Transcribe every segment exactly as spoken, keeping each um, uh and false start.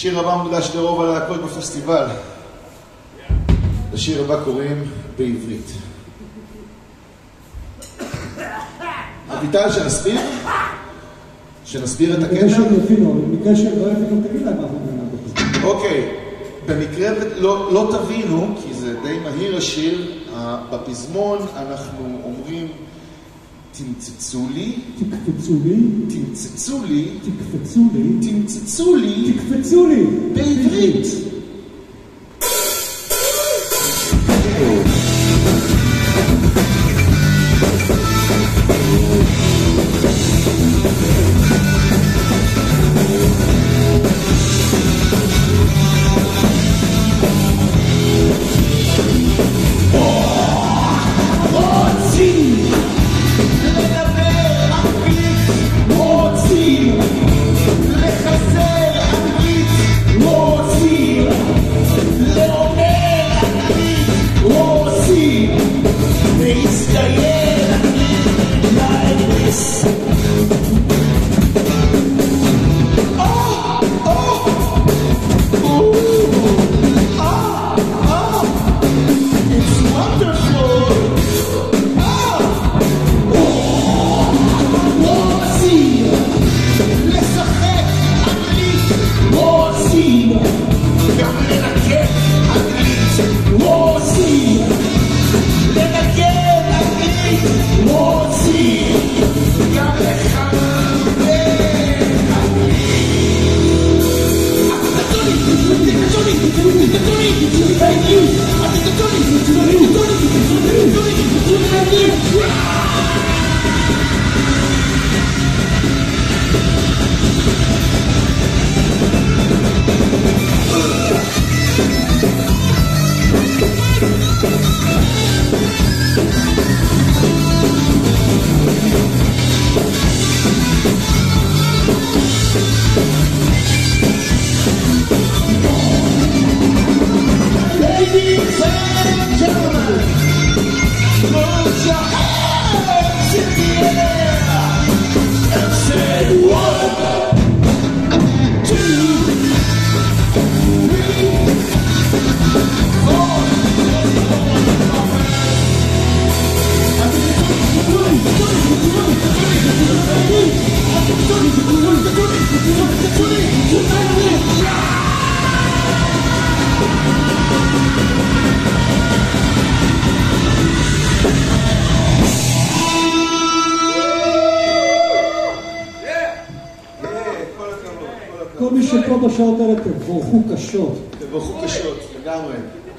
השיר הבא מוקדש לרוב הלהקות בפסטיבל. לשיר הבא קוראים בעברית. אביטל, שנסביר? שנסביר את הקטע? במקרה שלא יבינו, תגיד להם מה זה. אוקיי, במקרה לא תבינו, כי זה די מהיר השיר, בפזמון אנחנו אומרים תמצצו לי, תקפצו לי, תמצצו לי, תקפצו לי, תמצצו לי, תקפצו לי, בעברית. בשעות האלה תבורכו קשות. תבורכו קשות, לגמרי.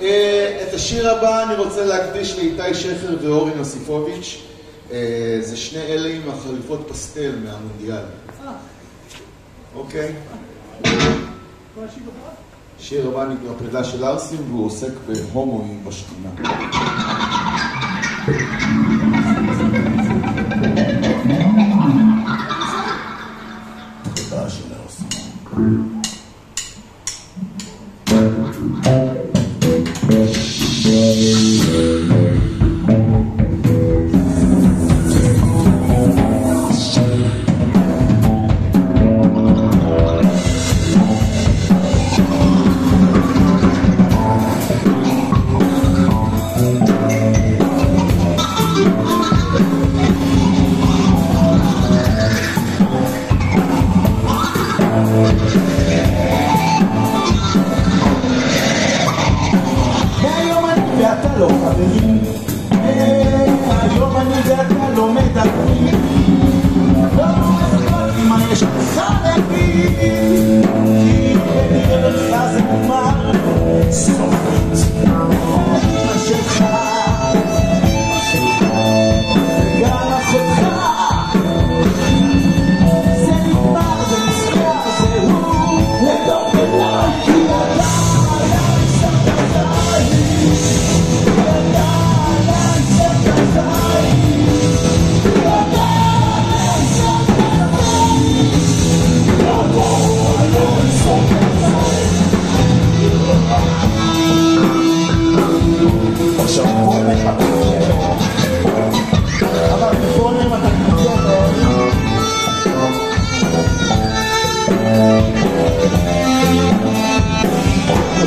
את השיר הבא אני רוצה להקדיש לאיתי שפר ואורי נוסיפוביץ'. זה שני אלה עם החליפות פסטל מהמונדיאל. אוקיי? שיר הבא נקרא פרידה של ארסים והוא עוסק בהומואים בשכונה. פרידה של ארסים. Yeah.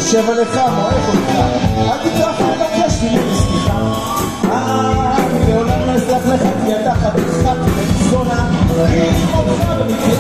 חושב עליך, מועך אותך, אל תטרח לבקש ממני סליחה. אני לעולם לא אסלח לך כי אתה חתיכת בן זונה, אני אשמע אותך במקרה